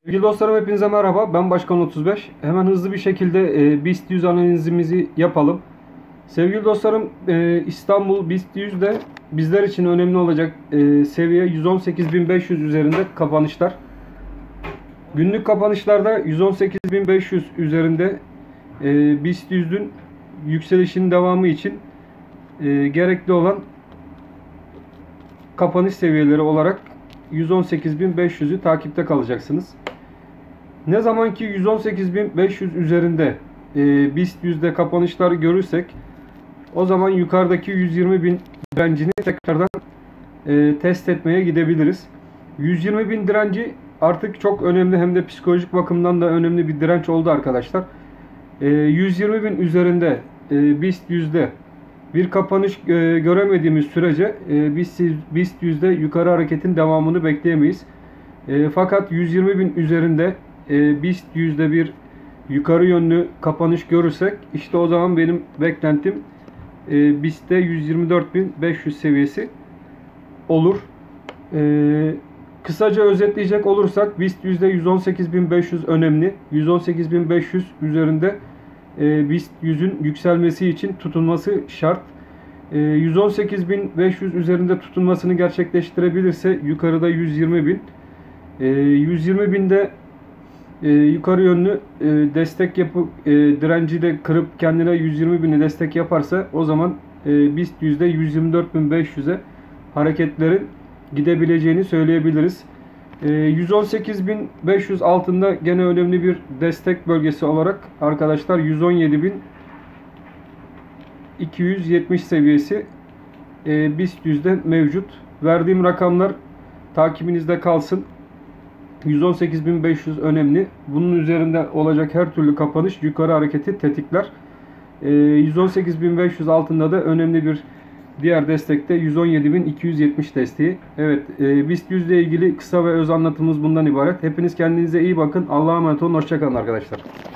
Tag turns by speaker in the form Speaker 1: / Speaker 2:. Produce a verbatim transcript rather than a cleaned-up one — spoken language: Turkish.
Speaker 1: Sevgili dostlarım, hepinize merhaba. Ben Başkan otuz beş. Hemen hızlı bir şekilde e, BIST yüz analizimizi yapalım. Sevgili dostlarım, e, İstanbul BIST yüzde bizler için önemli olacak e, seviye yüz on sekiz bin beş yüz üzerinde kapanışlar. Günlük kapanışlarda yüz on sekiz bin beş yüz üzerinde e, BIST yüzün yükselişinin devamı için e, gerekli olan kapanış seviyeleri olarak yüz on sekiz bin beş yüzü takipte kalacaksınız. Ne zaman ki yüz on sekiz bin beş yüz üzerinde e, BIST yüzde kapanışlar görürsek, o zaman yukarıdaki yüz yirmi bin direncini tekrardan e, test etmeye gidebiliriz. yüz yirmi bin direnci artık çok önemli, hem de psikolojik bakımdan da önemli bir direnç oldu arkadaşlar. E, yüz yirmi bin üzerinde e, BIST yüzde bir kapanış e, göremediğimiz sürece e, BIST, BIST yüzde yukarı hareketin devamını bekleyemeyiz. E, fakat yüz yirmi bin üzerinde e, BIST yüzde bir yukarı yönlü kapanış görürsek, işte o zaman benim beklentim e, BIST'te yüz yirmi dört bin beş yüz seviyesi olur. E, kısaca özetleyecek olursak, BIST yüzde yüz on sekiz bin beş yüz önemli. yüz on sekiz bin beş yüz üzerinde e, BIST yüzün yükselmesi için tutunması şart. E, yüz on sekiz bin beş yüz üzerinde tutunmasını gerçekleştirebilirse yukarıda yüz yirmi bin. E, yüz yirmi binde e, yukarı yönlü e, destek yapıp e, direnci de kırıp kendine yüz yirmi bini destek yaparsa, o zaman e, BIST yüzde yüz yirmi dört bin beş yüze hareketlerin gidebileceğini söyleyebiliriz. E, yüz on sekiz bin beş yüz altında gene önemli bir destek bölgesi olarak arkadaşlar yüz on yedi bin iki yüz yetmiş seviyesi e, BIST yüzde mevcut. Verdiğim rakamlar takibinizde kalsın. yüz on sekiz bin beş yüz önemli. Bunun üzerinde olacak her türlü kapanış yukarı hareketi tetikler. E, yüz on sekiz bin beş yüz altında da önemli bir diğer destekte yüz on yedi bin iki yüz yetmiş desteği. Evet, e, BIST yüz ile ilgili kısa ve öz anlatımımız bundan ibaret. Hepiniz kendinize iyi bakın. Allah'a emanet olun. Hoşça kalın arkadaşlar.